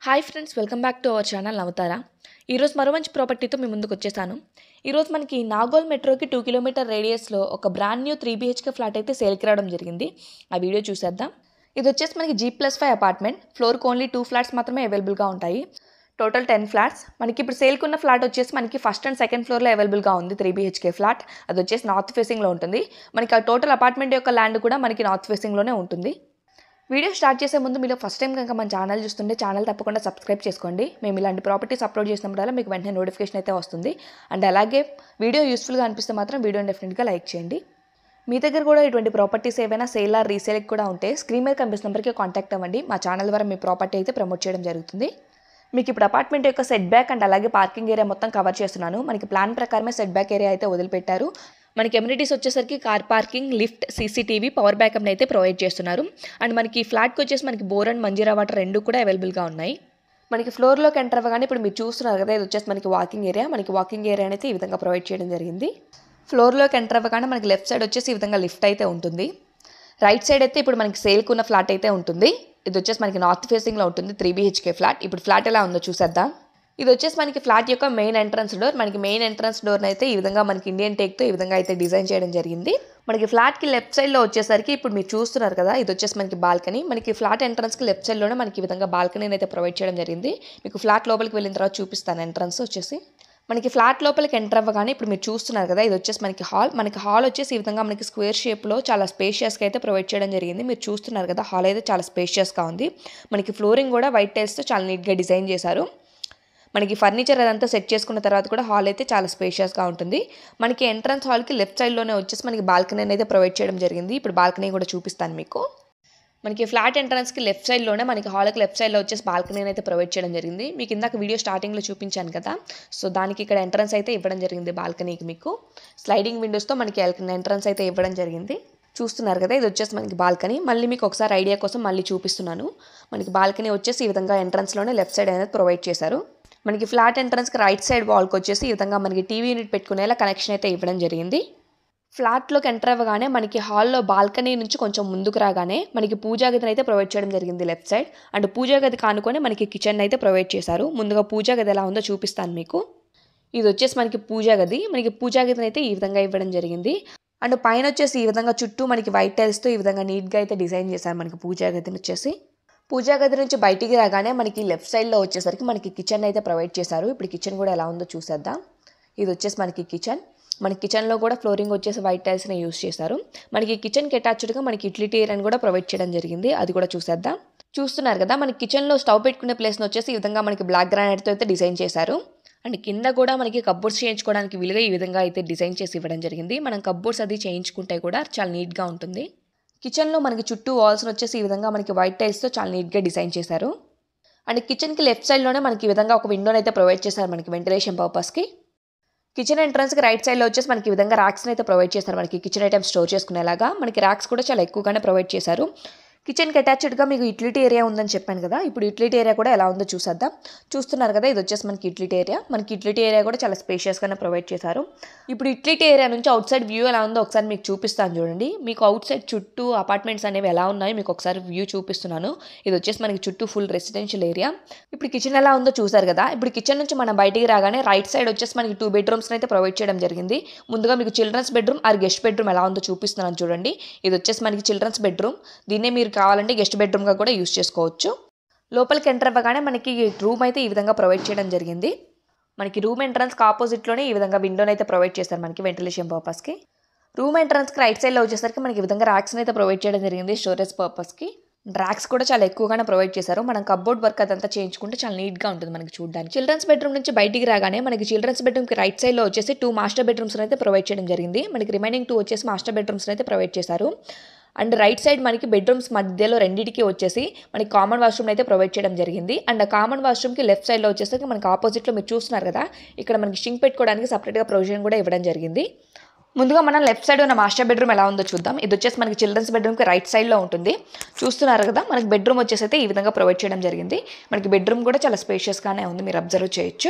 Hi friends, welcome back to our channel Navatara. ఈరోజు మరో మంచి ప్రాపర్టీతో మీ ముందుకు వచ్చేసాను. ఈరోజు మనకి నాగోల్ మెట్రోకి 2 కిలోమీటర్ రేడియస్లో ఒక బ్రాండ్ న్యూ 3 BHK ఫ్లాట్ అయితే సేల్కి రావడం జరిగింది. ఆ వీడియో చూసేద్దాం. ఇది వచ్చేసి మనకి G+5 అపార్ట్మెంట్. ఫ్లోర్కి ఓన్లీ 2 ఫ్లాట్స్ మాత్రమే అవైలబుల్గా ఉంటాయి. Total 10 flats. మనకి ఇప్పుడు సేల్కున్న ఫ్లాట్ వచ్చేసి మనకి ఫస్ట్ అండ్ సెకండ్ ఫ్లోర్లో అవైలబుల్గా ఉంది. 3 BHK ఫ్లాట్. అది వచ్చేసి నార్త్ ఫేసింగ్లో ఉంటుంది. మనకి ఆ టోటల్ అపార్ట్మెంట్ యొక్క ల్యాండ్ కూడా మనకి నార్త్ ఫేసింగ్లోనే ఉంటుంది. వీడియో స్టార్ట్ చేసే ముందు మీరు ఫస్ట్ టైం కనుక మన ఛానల్ చూస్తుంటే ఛానల్ తప్పకుండా సబ్స్క్రైబ్ చేసుకోండి. మేము ఇలాంటి ప్రాపర్టీస్ అప్లోడ్ చేసినప్పుడల్లా మీకు వెంటనే నోటిఫికేషన్ అయితే వస్తుంది. అండ్ అలాగే వీడియో యూస్ఫుల్గా అనిపిస్తే మాత్రం వీడియోని డెఫినెట్గా లైక్ చేయండి. మీ దగ్గర కూడా ఇటువంటి ప్రాపర్టీస్ ఏవైనా సేల్ ఆర్ రీసేల్కి కూడా ఉంటే స్క్రీన్ మీద కనిపిస్తున్న నెంబర్కి కాంటాక్ట్ అవ్వండి. మా ఛానల్ ద్వారా మీ ప్రాపర్టీ అయితే ప్రమోట్ చేయడం జరుగుతుంది. మీకు ఇప్పుడు అపార్ట్మెంట్ యొక్క సెట్ బ్యాక్ అండ్ అలాగే పార్కింగ్ ఏరియా మొత్తం కవర్ చేస్తున్నాను. మనకి ప్లాన్ ప్రకారమే సెట్ బ్యాక్ ఏరియా అయితే వదిలిపెట్టారు. మనకి ఎమ్యూనిటీస్ వచ్చేసరికి car parking, lift, CCTV, power బ్యాకప్ని అయితే ప్రొవైడ్ చేస్తున్నారు. అండ్ మనకి ఫ్లాట్కి వచ్చేసి మనకి బోర్ అండ్ మంజీరా వాటర్ రెండు కూడా అవైలబుల్గా ఉన్నాయి. మనకి ఫ్లోర్లోకి ఎంటర్ అవ్వగానే ఇప్పుడు మీరు చూస్తున్నారు కదా, ఇది వచ్చేసి మనకి వాకింగ్ ఏరియా. మనకి వాకింగ్ ఏరియా అయితే ఈ విధంగా ప్రొవైడ్ చేయడం జరిగింది. ఫ్లోర్లోకి ఎంటర్ అవ్వగానే మనకి లెఫ్ట్ సైడ్ వచ్చేసి ఈ విధంగా లిఫ్ట్ అయితే ఉంటుంది. రైట్ సైడ్ అయితే ఇప్పుడు మనకి సేల్కి ఉన్న ఫ్లాట్ అయితే ఉంటుంది. ఇది వచ్చేసి మనకి నార్త్ ఫేసింగ్లో ఉంటుంది. 3 BHK ఫ్లాట్. ఇప్పుడు ఫ్లాట్ ఎలా ఉందో చూసేద్దాం. ఇది వచ్చేసి మనకి ఫ్లాట్ యొక్క మెయిన్ ఎంట్రన్స్ డోర్. మనకి మెయిన్ ఎంట్రన్స్ డోర్ని అయితే ఈ విధంగా మనకి ఇండియన్ టేక్తో ఈ విధంగా అయితే డిజైన్ చేయడం జరిగింది. మనకి ఫ్లాట్కి లెఫ్ట్ సైడ్లో వచ్చేసరికి ఇప్పుడు మీరు చూస్తున్నారు కదా, ఇది వచ్చేసి మనకి బాల్కనీ. మనకి ఫ్లాట్ ఎంట్రన్స్కి లెఫ్ట్ సైడ్లోనే మనకి ఈ విధంగా బాల్కనీని అయితే ప్రొవైడ్ చేయడం జరిగింది. మీకు ఫ్లాట్ లోపలికి వెళ్ళిన తర్వాత చూపిస్తాను. ఎంట్రన్స్ వచ్చేసి మనకి ఫ్లాట్ లోపలికి ఎంటర్ అవ్వగానే ఇప్పుడు మీరు చూస్తున్నారు కదా, ఇది వచ్చేసి మనకి హాల్. మనకి హాల్ వచ్చేసి ఈ విధంగా మనకి స్క్వేర్ షేప్లో చాలా స్పేషియస్గా అయితే ప్రొవైడ్ చేయడం జరిగింది. మీరు చూస్తున్నారు కదా, హాల్ అయితే చాలా స్పేషియస్గా ఉంది. మనకి ఫ్లోరింగ్ కూడా వైట్ టైల్స్తో చాలా నీట్గా డిజైన్ చేశారు. మనకి ఫర్నిచర్ అదంతా సెట్ చేసుకున్న తర్వాత కూడా హాల్ అయితే చాలా స్పేషియస్గా ఉంటుంది. మనకి ఎంట్రన్స్ హాల్కి లెఫ్ట్ సైడ్లోనే వచ్చేసి మనకి బాల్కనీ అయితే ప్రొవైడ్ చేయడం జరిగింది. ఇప్పుడు బాల్కనీ కూడా చూపిస్తాను మీకు. మనకి ఫ్లాట్ ఎంట్రన్స్కి లెఫ్ట్ సైడ్లోనే మనకి హాల్కి లెఫ్ట్ సైడ్లో వచ్చేసి బాల్కనీ అయితే ప్రొవైడ్ చేయడం జరిగింది. మీకు ఇందాక వీడియో స్టార్టింగ్లో చూపించాను కదా, సో దానికి ఇక్కడ ఎంట్రన్స్ అయితే ఇవ్వడం జరిగింది. బాల్కనీకి మీకు స్లైడింగ్ విండోస్తో మనకి ఎంట్రన్స్ అయితే ఇవ్వడం జరిగింది. చూస్తున్నారు కదా, ఇది వచ్చేసి మనకి బాల్కనీ. మళ్ళీ మీకు ఒకసారి ఐడియా కోసం మళ్ళీ చూపిస్తున్నాను. మనకి బాల్కనీ వచ్చేసి ఈ విధంగా ఎంట్రన్స్లోనే లెఫ్ట్ సైడ్ అనేది ప్రొవైడ్ చేశారు. మనకి ఫ్లాట్ ఎంట్రన్స్కి రైట్ సైడ్ వాల్కి వచ్చేసి ఈ విధంగా మనకి టీవీ యూనిట్ పెట్టుకునేలా కనెక్షన్ అయితే ఇవ్వడం జరిగింది. ఫ్లాట్లోకి ఎంటర్ అవ్వగానే మనకి హాల్లో బాల్కనీ నుంచి కొంచెం ముందుకు రాగానే మనకి పూజా గదిని అయితే ప్రొవైడ్ చేయడం జరిగింది లెఫ్ట్ సైడ్. అండ్ పూజా గది కానుకొని మనకి కిచెన్ అయితే ప్రొవైడ్ చేశారు. ముందుగా పూజా గది ఎలా ఉందో చూపిస్తాను మీకు. ఇది వచ్చేసి మనకి పూజా గది. మనకి పూజా గదిని అయితే ఈ విధంగా ఇవ్వడం జరిగింది. అండ్ పైన వచ్చేసి ఈ విధంగా చుట్టూ మనకి వైట్ టైల్స్తో ఈ విధంగా నీట్గా అయితే డిజైన్ చేశారు. మనకి పూజా గదిని వచ్చేసి పూజా గది నుంచి బయటికి రాగానే మనకి లెఫ్ట్ సైడ్లో వచ్చేసరికి మనకి కిచెన్ అయితే ప్రొవైడ్ చేశారు. ఇప్పుడు కిచెన్ కూడా ఎలా ఉందో చూసేద్దాం. ఇది వచ్చేసి మనకి కిచెన్. మన కిచెన్లో కూడా ఫ్లోరింగ్ వచ్చేసి వైట్ టైల్స్ని యూస్ చేశారు. మనకి కిచెన్కి అటాచ్డ్గా మనకి యూటిలిటీ ఏరియాని కూడా ప్రొవైడ్ చేయడం జరిగింది. అది కూడా చూసేద్దాం. చూస్తున్నారు కదా, మనకి కిచెన్లో స్టవ్ పెట్టుకునే ప్లేస్ని వచ్చేసి ఈ విధంగా మనకి బ్లాక్ గ్రానైట్తో అయితే డిజైన్ చేశారు. అండ్ కింద కూడా మనకి కబ్బోర్డ్స్ చేయించుకోవడానికి వీలుగా ఈ విధంగా అయితే డిజైన్ చేసి ఇవ్వడం జరిగింది. మనం కబ్బోర్డ్స్ అది చేయించుకుంటే కూడా చాలా నీట్గా ఉంటుంది. కిచెన్లో మనకి చుట్టూ వాల్స్ని వచ్చేసి ఈ విధంగా మనకి వైట్ టైల్స్తో చాలా నీట్గా డిజైన్ చేశారు. అండ్ కిచెన్కి లెఫ్ట్ సైడ్లోనే మనకి ఈ విధంగా ఒక విండోని అయితే ప్రొవైడ్ చేశారు మనకి వెంటిలేషన్ పర్పస్కి. కిచెన్ ఎంట్రన్స్కి రైట్ సైడ్లో వచ్చేసి మనకి ఈ విధంగా ర్యాక్స్ని అయితే ప్రొవైడ్ చేశారు. మనకి కిచెన్ ఐటమ్స్ స్టోర్ చేసుకునేలాగా మనకి ర్యాక్స్ కూడా చాలా ఎక్కువగానే ప్రొవైడ్ చేశారు. కిచెన్కి అటాచ్డ్గా మీకు యూటిలిటీ ఏరియా ఉందని చెప్పాను కదా, ఇప్పుడు యూటిలిటీ ఏరియా కూడా ఎలా ఉందో చూసేద్దాం. చూస్తున్నారు కదా, ఇది వచ్చేసి మనకి యూటిలిటీ ఏరియా. మనకి యూటిలిటీ ఏరియా కూడా చాలా స్పేషియస్గానే ప్రొవైడ్ చేశారు. ఇప్పుడు యూటిలిటీ ఏరియా నుంచి అవుట్ సైడ్ వ్యూ ఎలా ఉందో ఒకసారి మీకు చూపిస్తాను చూడండి. మీకు అవుట్ సైడ్ చుట్టూ అపార్ట్మెంట్స్ అనేవి ఎలా ఉన్నాయో మీకు ఒకసారి వ్యూ చూపిస్తున్నాను. ఇది వచ్చేసి మనకి చుట్టూ ఫుల్ రెసిడెన్షియల్ ఏరియా. ఇప్పుడు కిచెన్ ఎలా ఉందో చూసారు కదా. ఇప్పుడు కిచెన్ నుంచి మనం బయటికి రాగానే రైట్ సైడ్ వచ్చేసి మనకి 2 బెడ్రూమ్స్ అయితే ప్రొవైడ్ చేయడం జరిగింది. ముందుగా మీకు children's bedroom or guest bedroom ఎలా ఉందో చూపిస్తున్నాను చూడండి. ఇది వచ్చేసి మనకి చిల్డ్రన్స్ బెడ్రూమ్. దీన్నే మీరు కావాలంటే గెస్ట్ బెడ్రూమ్గా కూడా యూస్ చేసుకోవచ్చు. లోపలికి ఎంటర్ అవ్వగానే మనకి రూమ్ అయితే ఈ విధంగా ప్రొవైడ్ చేయడం జరిగింది. మనకి రూమ్ ఎంట్రన్స్కి ఆపోజిట్లోనే ఈ విధంగా విండోని అయితే ప్రొవైడ్ చేస్తారు మనకి వెంటిలేషన్ పర్పస్కి. రూమ్ ఎంట్రన్స్కి రైట్ సైడ్లో వచ్చేసరికి మనకి ఈ విధంగా ర్యాక్స్ని అయితే ప్రొవైడ్ చేయడం జరిగింది స్టోరేజ్ పర్పస్కి. ర్యాక్స్ కూడా చాలా ఎక్కువగానే ప్రొవైడ్ చేశారు. మనం కబోర్డ్ వర్క్ అదంతా చేయించుకుంటే చాలా నీట్గా ఉంటుంది మనకి చూడడానికి. చిల్డ్రన్స్ బెడ్రూమ్ నుంచి బయటికి రాగానే మనకి చిల్డ్రన్స్ బెడ్రూమ్కి రైట్ సైడ్లో వచ్చేసి 2 మాస్టర్ బెడ్రూమ్స్ అయితే ప్రొవైడ్ చేయడం జరిగింది. మనకి రిమైనింగ్ 2 వచ్చేసి మాస్టర్ బెడ్రూమ్స్ అయితే ప్రొవైడ్ చేశారు. అండ్ రైట్ సైడ్ మనకి బెడ్రూమ్స్ మధ్యలో రెండింటికి వచ్చేసి మనకి కామన్ వాష్రూమ్ అయితే ప్రొవైడ్ చేయడం జరిగింది. అండ్ ఆ కామన్ వాష్రూమ్కి లెఫ్ట్ సైడ్లో వచ్చేసరికి మనకి ఆపోజిట్లో మీరు చూస్తున్నారు కదా, ఇక్కడ మనకి షింక్ పెట్టుకోవడానికి సపరేట్గా ప్రొవిజన్ కూడా ఇవ్వడం జరిగింది. ముందుగా మనం లెఫ్ట్ సైడ్ ఉన్న మాస్టర్ బెడ్రూమ్ ఎలా ఉందో చూద్దాం. ఇది వచ్చేసి మనకి చిల్డ్రన్స్ బెడ్రూమ్కి రైట్ సైడ్లో ఉంటుంది. చూస్తున్నారు కదా, మనకి బెడ్రూమ్ వచ్చేసి అయితే ఈ విధంగా ప్రొవైడ్ చేయడం జరిగింది. మనకి బెడ్రూమ్ కూడా చాలా స్పేషియస్గానే ఉంది, మీరు అబ్జర్వ్ చేయొచ్చు.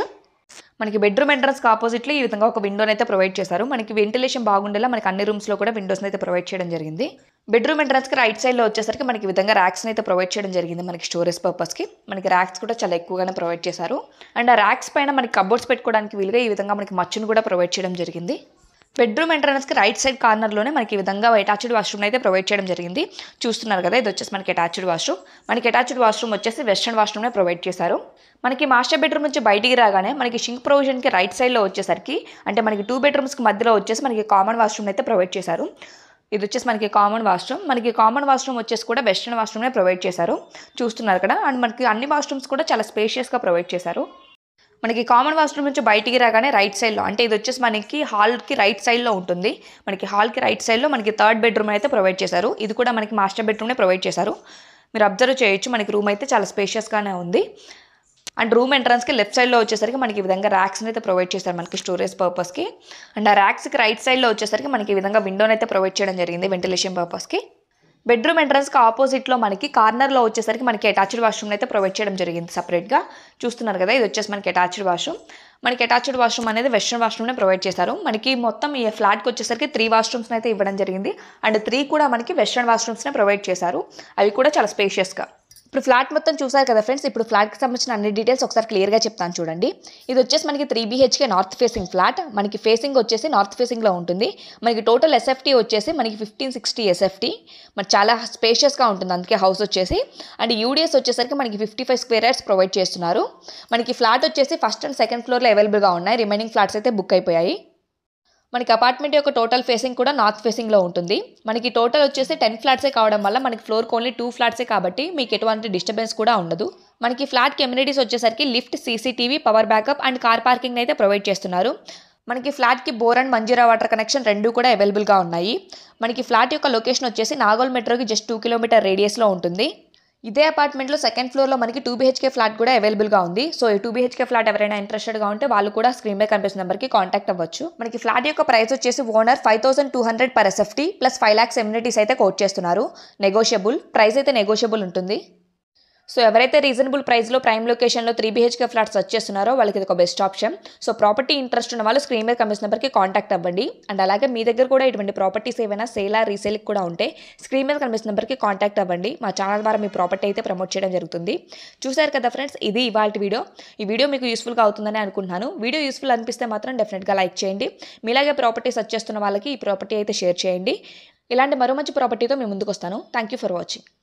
మనకి బెడ్రూమ్ ఎంట్రన్స్కి ఆపోజిట్లో ఈ విధంగా ఒక విండోని అయితే ప్రొవైడ్ చేశారు. మనకి వెంటిలేషన్ బాగుండేలా మనకి అన్ని రూమ్స్లో కూడా విండోస్ని అయితే ప్రొవైడ్ చేయడం జరిగింది. బెడ్రూమ్ ఎంట్రన్స్కి రైట్ సైడ్లో వచ్చేసరికి మనకి ఈ విధంగా ర్యాక్స్ని అయితే ప్రొవైడ్ చేయడం జరిగింది. మనకి స్టోరేజ్ పర్పస్కి మనకి ర్యాక్స్ కూడా చాలా ఎక్కువగానే ప్రొవైడ్ చేశారు. అండ్ ఆ ర్యాక్స్ పైన మనకి కబోర్డ్స్ పెట్టుకోవడానికి వీలుగా ఈ విధంగా మనకి మచ్చును కూడా ప్రొవైడ్ చేయడం జరిగింది. బెడ్రూమ్ ఎంట్రన్స్కి రైట్ సైడ్ కార్నర్లోనే మనకి ఈ విధంగా అటాచ్డ్ వాష్రూమ్ అయితే ప్రొవైడ్ చేయడం జరిగింది. చూస్తున్నారు కదా, ఇది వచ్చేసి మనకి అటాచ్డ్ వాష్రూమ్. మనకి అటాచ్డ్ వాష్రూమ్ వచ్చేసి వెస్టర్న్ వాష్రూమ్నే ప్రొవైడ్ చేశారు. మనకి మాస్టర్ బెడ్రూమ్ నుంచి బయటికి రాగానే మనకి షింక్ ప్రొవిజన్కి రైట్ సైడ్లో వచ్చేసరికి అంటే మనకి 2 బెడ్రూమ్స్కి మధ్యలో వచ్చేసి మనకి కామన్ వాష్రూమ్ అయితే ప్రొవైడ్ చేశారు. ఇది వచ్చేసి మనకి కామన్ వాష్రూమ్. మనకి కామన్ వాష్రూమ్ వచ్చేసి కూడా వెస్టర్న్ వాష్రూమ్నే ప్రొవైడ్ చేశారు. చూస్తున్నారు కదా, అండ్ మనకి అన్ని వాష్రూమ్స్ కూడా చాలా స్పేషియస్గా ప్రొవైడ్ చేశారు. మనకి కామన్ వాష్రూమ్ నుంచి బయటికి రాగానే రైట్ సైడ్లో అంటే ఇది వచ్చేసి మనకి హాల్కి రైట్ సైడ్లో ఉంటుంది. మనకి హాల్కి రైట్ సైడ్లో మనకి 3rd బెడ్రూమ్ అయితే ప్రొవైడ్ చేశారు. ఇది కూడా మనకి మాస్టర్ బెడ్రూమ్నే ప్రొవైడ్ చేశారు. మీరు అబ్జర్వ్ చేయొచ్చు, మనకి రూమ్ అయితే చాలా స్పేషియస్గానే ఉంది. అండ్ రూమ్ ఎంట్రన్స్కి లెఫ్ట్ సైడ్లో వచ్చేసరికి మనకి ఈ విధంగా ర్యాక్స్ని అయితే ప్రొవైడ్ చేశారు మనకి స్టోరేజ్ పర్పస్కి. అండ్ ఆ ర్యాక్స్కి రైట్ సైడ్లో వచ్చేసరికి మనకి ఈ విధంగా విండోని అయితే ప్రొవైడ్ చేయడం జరిగింది వెంటిలేషన్ పర్పస్కి. బెడ్రూమ్ ఎంట్రన్స్కి ఆపోజిట్లో మనకి కార్నర్లో వచ్చేసరికి మనకి అటాచ్డ్ వాష్రూమ్ అయితే ప్రొవైడ్ చేయడం జరిగింది సపరేట్గా. చూస్తున్నారు కదా, ఇది వచ్చేసి మనకి అటాచ్డ్ వాష్రూమ్. మనకి అటాచ్డ్ వాష్రూమ్ అనేది వెస్టర్న్ వాష్రూమ్నే ప్రొవైడ్ చేశారు. మనకి మొత్తం ఈ ఫ్లాట్కి వచ్చేసరికి 3 వాష్రూమ్స్ని అయితే ఇవ్వడం జరిగింది. అండ్ 3 కూడా మనకి వెస్టర్న్ వాష్రూమ్స్నే ప్రొవైడ్ చేశారు. అవి కూడా చాలా స్పేషియస్గా. ఇప్పుడు ఫ్లాట్ మొత్తం చూసారు కదా ఫ్రెండ్స్. ఇప్పుడు ఫ్లాట్కి సంబంధించిన అన్ని డీటెయిల్స్ ఒకసారి క్లియర్గా చెప్తాను చూడండి. ఇది వచ్చేసి మనకి 3 BHK నార్త్ ఫేసింగ్ ఫ్లాట్. మనకి ఫేసింగ్ వచ్చేసి నార్త్ ఫేసింగ్లో ఉంటుంది. మనకి టోటల్ SFT వచ్చేసి మనకి 1560 SFT. మరి చాలా స్పేషియస్గా ఉంటుంది అందుకే హౌస్ వచ్చేసి. అండ్ UDS వచ్చేసరికి మనకి 55 స్క్వేర్ యార్డ్స్ ప్రొవైడ్ చేస్తున్నారు. మనకి ఫ్లాట్ వచ్చేసి ఫస్ట్ అండ్ సెకండ్ ఫ్లోర్లో అవైలబుల్గా ఉన్నాయి. రిమైనింగ్ ఫ్లాట్స్ అయితే బుక్ అయిపోయాయి. మనకి అపార్ట్మెంట్ యొక్క టోటల్ ఫేసింగ్ కూడా నార్త్ ఫేసింగ్లో ఉంటుంది. మనకి టోటల్ వచ్చేసి 10 ఫ్లాట్సే కావడం వల్ల మనకి ఫ్లోర్కి ఓన్లీ 2 ఫ్లాట్సే కాబట్టి మీకు ఎటువంటి డిస్టర్బెన్స్ కూడా ఉండదు. మనకి ఫ్లాట్కి ఎమ్యూనిటీస్ వచ్చేసరికి lift, CCTV, power backup and car parking అయితే ప్రొవైడ్ చేస్తున్నారు. మనకి ఫ్లాట్కి bore and Manjira water connection 2 కూడా అవైలబుల్గా ఉన్నాయి. మనకి ఫ్లాట్ యొక్క లొకేషన్ వచ్చేసి నాగోల్ మెట్రోకి జస్ట్ 2 కిలోమీటర్ రేడియస్లో ఉంటుంది. ఇదే అపార్ట్మెంట్లో సెకండ్ ఫ్లోర్లో మనకి 2 BHK ఫ్లాట్ కూడా అవైలబుల్గా ఉంది. సో ఈ 2 BHK ఫ్లాట్ ఎవరైనా ఇంట్రెస్టెడ్గా ఉంటే వాళ్ళు కూడా స్క్రీన్ పై కనిపిస్తున్న నెంబర్కి కాంటాక్ట్ అవ్వచ్చు. మనకి ఫ్లాట్ యొక్క ప్రైస్ వచ్చేసి owner 5200 per SFT plus 5 lakhs amenities అయితే కోట్ చేస్తున్నారు. నెగోషియబుల్ ప్రైస్ అయితే నెగోషియబుల్ ఉంటుంది. సో ఎవరైతే రీజనబుల్ ప్రైస్లో ప్రైమ్ లొకేషన్లో 3 BHK ఫ్లాట్స్ సర్చ్ చేస్తున్నారో వాళ్ళకి ఇది ఒక best option. So property interest ఉన్న వాళ్ళు స్క్రీన్ మీద కనిపిస్తున్న నెంబర్కి కాంటాక్ట్ అవ్వండి. అండ్ అలాగే మీ దగ్గర కూడా ఇటువంటి ప్రాపర్టీస్ ఏమైనా సేల్ ఆర్ రీసేల్కి కూడా ఉంటే స్క్రీన్ మీద కనిపిస్తున్న నెంబర్కి కాంటాక్ట్ అవ్వండి. మా ఛానల్ ద్వారా మీ ప్రాపర్టీ అయితే ప్రమోట్ చేయడం జరుగుతుంది. చూసారు కదా ఫ్రెండ్స్, ఇది ఇవాల్టి వీడియో. ఈ వీడియో మీకు యూస్ఫుల్గా అవుతుందని అనుకుంటున్నాను. వీడియో యూస్ఫుల్ అనిపిస్తే మాత్రం డెఫినెట్గా లైక్ చేయండి. మీలాగే ప్రాపర్టీ సర్చ్ చేస్తున్న వాళ్ళకి ఈ ప్రాపర్టీ అయితే షేర్ చేయండి. ఇలాంటి మరో మంచి ప్రాపర్టీతో మేము ముందుకు వస్తాను. Thank you for watching.